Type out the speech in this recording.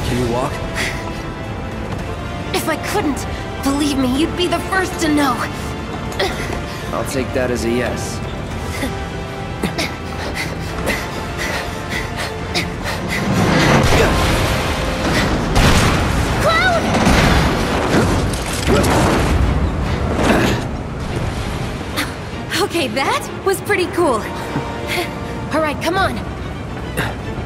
Can you walk? If I couldn't, believe me, you'd be the first to know. I'll take that as a yes. Okay, that was pretty cool. All right, come on.